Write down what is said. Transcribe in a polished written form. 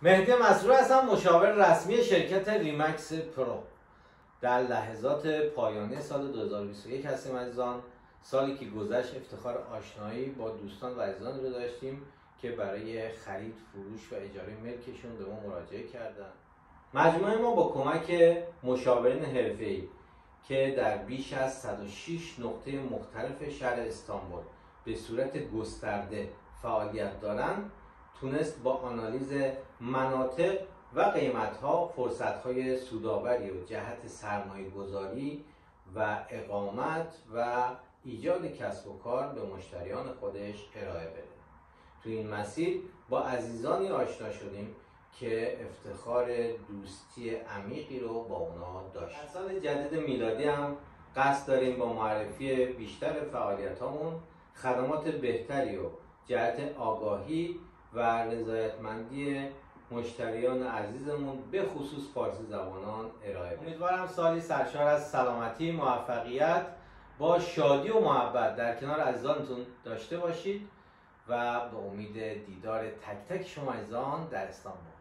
مهدی مسرور هستم، مشاور رسمی شرکت ریمکس پرو. در لحظات پایانی سال 2021 هستیم عزیزان. سالی که گذشت افتخار آشنایی با دوستان و عزیزان رو داشتیم که برای خرید، فروش و اجاره ملکشون به ما مراجعه کردن. مجموعه ما با کمک مشاورین حرفه‌ای که در بیش از 106 نقطه مختلف شهر استانبول به صورت گسترده فعالیت دارند، تونست با آنالیز مناطق و قیمت‌ها فرصت‌های سودآوری و جهت سرمایه‌گذاری و اقامت و ایجاد کسب و کار به مشتریان خودش ارائه بده. تو این مسیر با عزیزانی آشنا شدیم که افتخار دوستی عمیقی رو با اونا داشت. در سال جدید میلادی هم قصد داریم با معرفی بیشتر فعالیتامون خدمات بهتری و جهت آگاهی و رضایتمندی مشتریان عزیزمون به خصوص فارسی زبانان ارائه بدیم. امیدوارم سالی سرشار از سلامتی، موفقیت با شادی و محبت در کنار عزیزانتون داشته باشید و به امید دیدار تک تک شما عزیزان در استانبول.